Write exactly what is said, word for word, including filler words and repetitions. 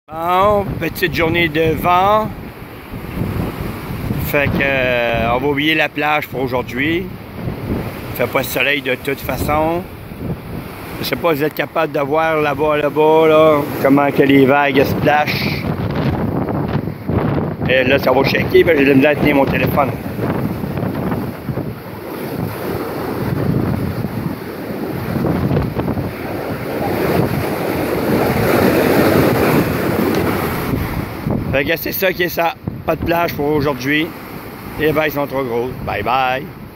Bon, petite journée de vent. Fait que euh, on va oublier la plage pour aujourd'hui. Il fait pas de soleil de toute façon. Je sais pas si vous êtes capable de voir là-bas, là-bas, là, comment que les vagues se splashent. Et là, ça va shaker, j'ai de la misère à tenir mon téléphone. Fait que c'est ça qui est ça. Pas de plage pour aujourd'hui. Les vagues sont trop grosses. Bye bye.